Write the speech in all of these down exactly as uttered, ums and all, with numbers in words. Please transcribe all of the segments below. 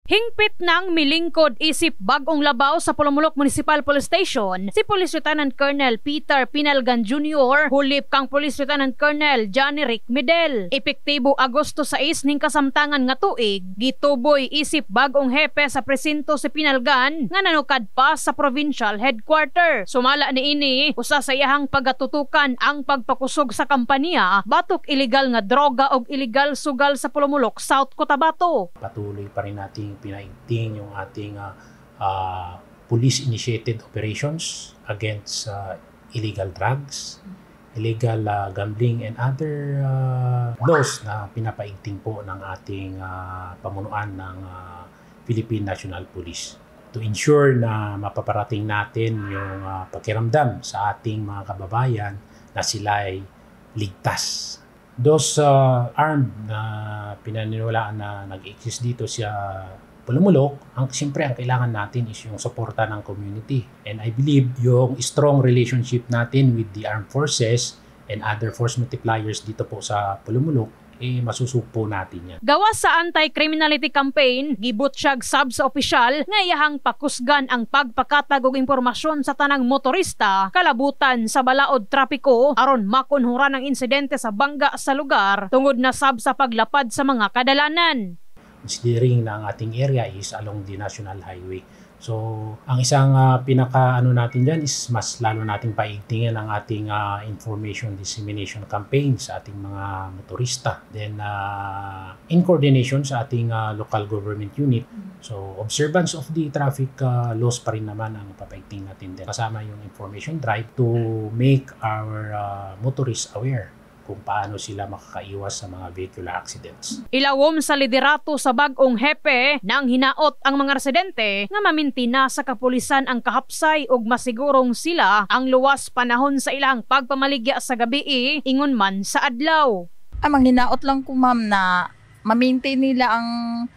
Hingpit ng milingkod isip bagong labaw sa Pulumulok Municipal Police Station si Police Lieutenant Colonel Peter Pinalgan Junior hulip kang Police Lieutenant Colonel Johnny Rick Medel. Epektibo Agosto sais ning kasamtangan nga tuig, gituboy isip bagong hepe sa presinto si Pinalgan nga nanukad pa sa provincial headquarter. Sumala ni ini usa sa iyahang pagatutukan ang pagpakusog sa kampanya batok illegal nga droga o illegal sugal sa Pulumulok, South Cotabato. Patuloy pa rin nating pinaigting yung ating uh, uh, police-initiated operations against uh, illegal drugs, illegal uh, gambling, and other uh, laws na pinapaigting po ng ating uh, pamunuan ng uh, Philippine National Police to ensure na mapaparating natin yung uh, pakiramdam sa ating mga kababayan na sila ay ligtas. Those uh, armed na pinaniniwalaan na nag-exist dito sa Pulumulok, ang siyempre ang kailangan natin is yung suporta ng community. And I believe yung strong relationship natin with the armed forces and other force multipliers dito po sa Pulumulok, eh masusupo natin yan. Gawas sa anti-criminality campaign, gibot siyag sab sa opisyal nga iyahang pakusgan ang pagpakatag og impormasyon sa tanang motorista kalabutan sa balaod trapiko aron makunhuran ang insidente sa bangga sa lugar tungod na sab sa paglapad sa mga kadalanan. Considering na ang ating area is along the National Highway. So, ang isang uh, pinaka ano natin dyan is mas lalo nating paigtingin ang ating uh, information dissemination campaign sa ating mga motorista. Then, uh, in coordination sa ating uh, local government unit. So, observance of the traffic uh, laws pa rin naman ang papaigting natin din. Kasama yung information drive to make our uh, motorists aware kung paano sila makakaiwas sa mga vehicular accidents. Ilawom sa liderato sa bagong hepe nang hinaot ang mga residente nga maminti na sa kapulisan ang kahapsay ug masigurong sila ang luwas panahon sa ilang pagpamaligya sa gabi ingon man sa adlaw. Amang hinaot lang ko ma'am na maminti nila ang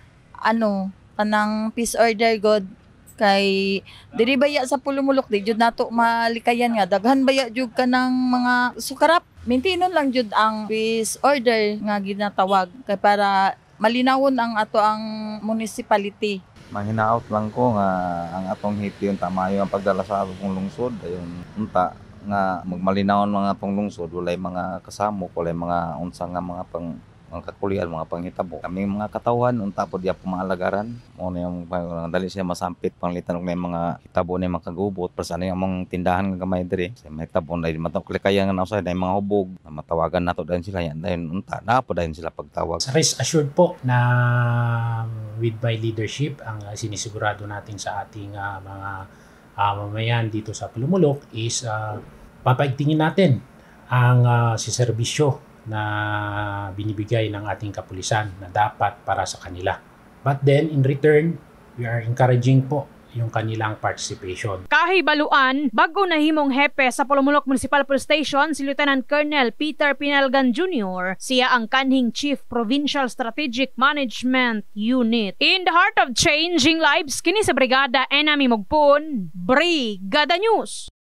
ano kanang peace order god kay diri baya sa Pulumulok di jud nato malikayan nga daghan baya jud kanang mga sukarap. Maintinon lang jud ang peace order nga ginatawag kay para malinawon ang ato ang municipality. Manghinaot lang ko nga ang atong hiti yung tamayo ang pagdala sa atong lungsod ayon unta nga magmalinawon mga atong lungsod walay mga kasamok walay mga unsa nga mga pang mga kakulian, mga panghitabo. Kami mga katawan, unta po diya pumalagaran. O na yung dali siya masampit, panglitan ng mga hitabo na yung mga kagubot. Para saan yung mga tindahan ng gamay diri. Sa mga hitabo na yung matawag-klikaya nga na usay, na yung mga hubog. Na matawagan na to dahil sila yan. Dahil unta, na po dahil sila pagtawag. Rest assured po na with my leadership, ang sinisigurado natin sa ating uh, mga uh, mamayan dito sa Pulumulok is uh, papaigtingin natin ang uh, siserbisyo na binibigay ng ating kapulisan na dapat para sa kanila. But then, in return, we are encouraging po yung kanilang participation. Kahibaluan, bago nahimong hepe sa Pulumulok Municipal Police Station si Lieutenant Colonel Peter Pinalgan Junior Siya ang kanhing Chief Provincial Strategic Management Unit. In the heart of changing lives, kini sa Brigada Enami Mugpon, Brigada News.